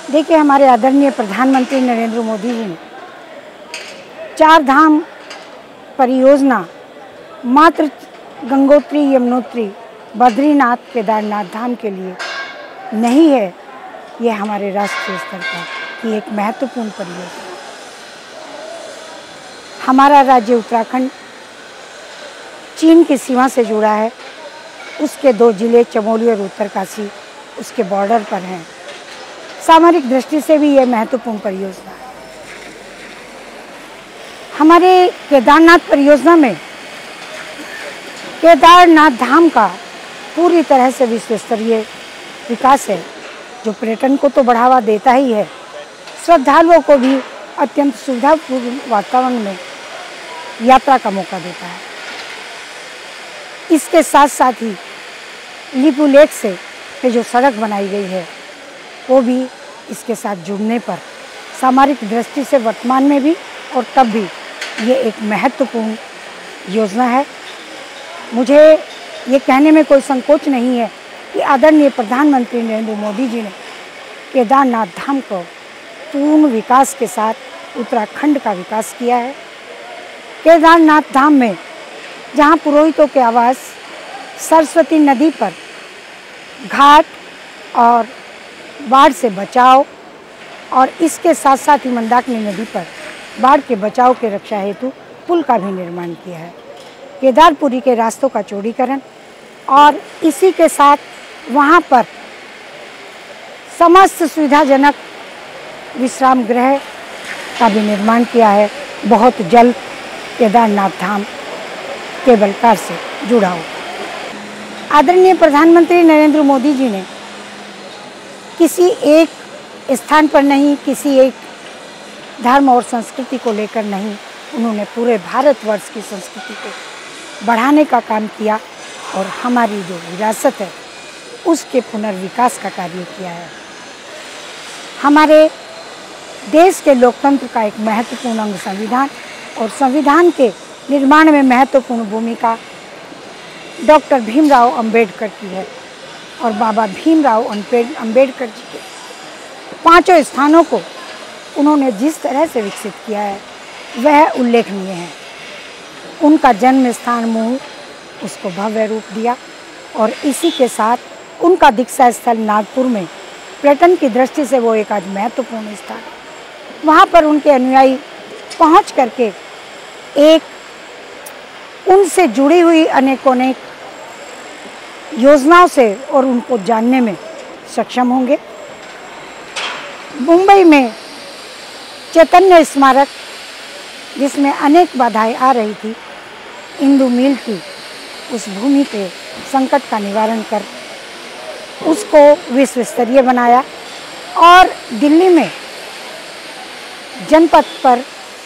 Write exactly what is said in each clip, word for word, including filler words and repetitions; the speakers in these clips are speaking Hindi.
देखिए, हमारे आदरणीय प्रधानमंत्री नरेंद्र मोदी जी ने चार धाम परियोजना मात्र गंगोत्री, यमुनोत्री, बद्रीनाथ, केदारनाथ धाम के लिए नहीं है। ये हमारे राष्ट्रीय स्तर पर की एक महत्वपूर्ण परियोजना। हमारा राज्य उत्तराखंड चीन की सीमा से जुड़ा है। उसके दो जिले चमोली और उत्तरकाशी उसके बॉर्डर पर हैं। सामरिक दृष्टि से भी ये महत्वपूर्ण परियोजना है। हमारे केदारनाथ परियोजना में केदारनाथ धाम का पूरी तरह से विश्व स्तरीय विकास है, जो पर्यटन को तो बढ़ावा देता ही है, श्रद्धालुओं को भी अत्यंत सुविधापूर्ण वातावरण में यात्रा का मौका देता है। इसके साथ साथ ही लिपू लेक से ये जो सड़क बनाई गई है वो भी इसके साथ जुड़ने पर सामरिक दृष्टि से वर्तमान में भी और तब भी ये एक महत्वपूर्ण योजना है। मुझे ये कहने में कोई संकोच नहीं है कि आदरणीय प्रधानमंत्री नरेंद्र मोदी जी ने केदारनाथ धाम को पूर्ण विकास के साथ उत्तराखंड का विकास किया है। केदारनाथ धाम में जहाँ पुरोहितों के आवास सरस्वती नदी पर घाट और बाढ़ से बचाव और इसके साथ साथ ही मंदाकिनी नदी पर बाढ़ के बचाव के रक्षा हेतु पुल का भी निर्माण किया है। केदारपुरी के रास्तों का चौड़ीकरण और इसी के साथ वहाँ पर समस्त सुविधाजनक विश्राम गृह का भी निर्माण किया है। बहुत जल्द केदारनाथ धाम केबल कार से जुड़ा हो। आदरणीय प्रधानमंत्री नरेंद्र मोदी जी ने किसी एक स्थान पर नहीं, किसी एक धर्म और संस्कृति को लेकर नहीं, उन्होंने पूरे भारतवर्ष की संस्कृति को बढ़ाने का काम किया और हमारी जो विरासत है उसके पुनर्विकास का कार्य किया है। हमारे देश के लोकतंत्र का एक महत्वपूर्ण अंग संविधान और संविधान के निर्माण में महत्वपूर्ण भूमिका डॉक्टर भीमराव अंबेडकर की है और बाबा भीमराव अंबेडकर जी के पांचों स्थानों को उन्होंने जिस तरह से विकसित किया है वह उल्लेखनीय है। उनका जन्म स्थान महू उसको भव्य रूप दिया और इसी के साथ उनका दीक्षा स्थल नागपुर में पर्यटन की दृष्टि से वो एक आज महत्वपूर्ण स्थान है। वहाँ पर उनके अनुयायी पहुँच करके एक उनसे जुड़ी हुई अनेकों अनेक योजनाओं से और उनको जानने में सक्षम होंगे। मुंबई में चैतन्य स्मारक, जिसमें अनेक बाधाएं आ रही थी, इंदु मिल की उस भूमि पे संकट का निवारण कर उसको विश्व स्तरीय बनाया और दिल्ली में जनपथ पर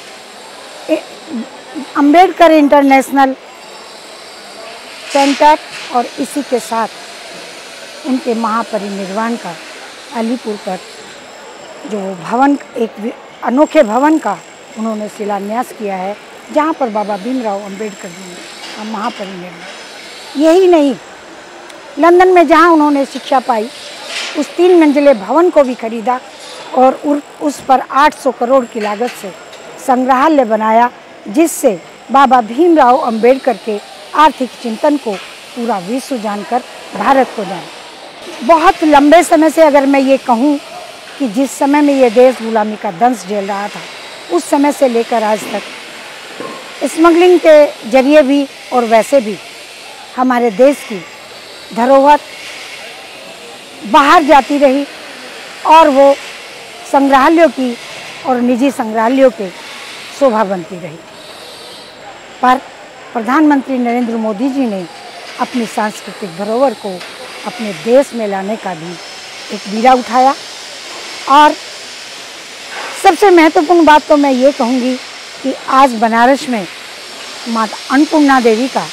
अंबेडकर इंटरनेशनल सेंटर और इसी के साथ उनके महापरिनिर्वाण का अलीपुर पर जो भवन, एक अनोखे भवन का उन्होंने शिलान्यास किया है, जहाँ पर बाबा भीमराव अंबेडकर जी ने महापरिनिर्वाण। यही नहीं, लंदन में जहाँ उन्होंने शिक्षा पाई उस तीन मंजिले भवन को भी खरीदा और उस पर आठ सौ करोड़ की लागत से संग्रहालय बनाया, जिससे बाबा भीमराव अंबेडकर के आर्थिक चिंतन को पूरा विश्व जानकर भारत को जाने। बहुत लंबे समय से अगर मैं ये कहूँ कि जिस समय में ये देश गुलामी का दंश झेल रहा था, उस समय से लेकर आज तक स्मगलिंग के जरिए भी और वैसे भी हमारे देश की धरोहर बाहर जाती रही और वो संग्रहालयों की और निजी संग्रहालयों के शोभा बनती रही। पर प्रधानमंत्री नरेंद्र मोदी जी ने अपनी सांस्कृतिक धरोहर को अपने देश में लाने का भी एक बीड़ा उठाया। और सबसे महत्वपूर्ण बात तो मैं ये कहूँगी कि आज बनारस में माता अन्नपूर्णा देवी का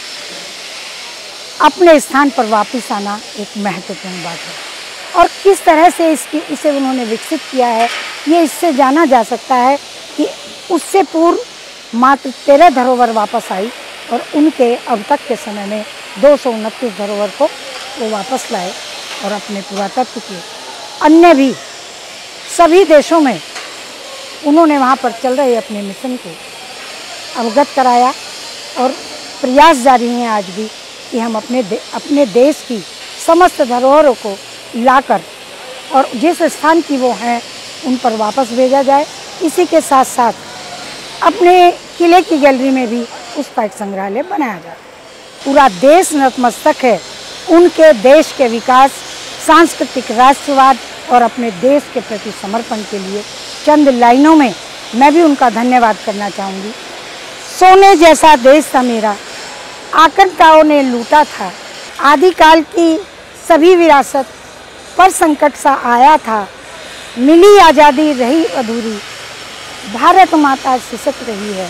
अपने स्थान पर वापस आना एक महत्वपूर्ण बात है। और किस तरह से इसकी इसे उन्होंने विकसित किया है, ये इससे जाना जा सकता है कि उससे पूर्व मात्र तेरह धरोहर वापस आई और उनके अब तक के समय में दो सौ उनतीस धरोहर को वो वापस लाए और अपने पुरातत्व के अन्य भी सभी देशों में उन्होंने वहाँ पर चल रहे अपने मिशन को अवगत कराया और प्रयास जारी हैं आज भी कि हम अपने दे, अपने देश की समस्त धरोहरों को लाकर और जिस स्थान की वो हैं उन पर वापस भेजा जाए। इसी के साथ साथ अपने किले की गैलरी में भी उसका एक संग्रहालय बनाया जाए। पूरा देश नतमस्तक है उनके देश के विकास, सांस्कृतिक राष्ट्रवाद और अपने देश के प्रति समर्पण के लिए। चंद लाइनों में मैं भी उनका धन्यवाद करना चाहूँगी। सोने जैसा देश था मेरा, आक्रमणकारों ने लूटा था, आदिकाल की सभी विरासत पर संकट सा आया था, मिली आज़ादी रही अधूरी, भारत माता सिसक रही है।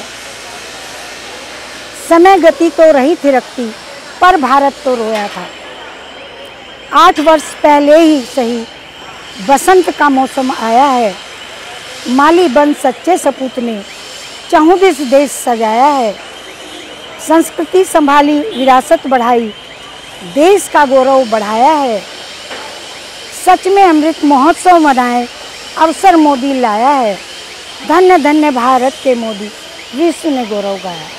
समय गति तो रही थिरकती, पर भारत तो रोया था। आठ वर्ष पहले ही सही बसंत का मौसम आया है, माली बन सच्चे सपूत ने चहुदिस देश सजाया है। संस्कृति संभाली, विरासत बढ़ाई, देश का गौरव बढ़ाया है। सच में अमृत महोत्सव मनाए, अवसर मोदी लाया है। धन्य धन्य भारत के मोदी, विश्व ने गौरव गाया।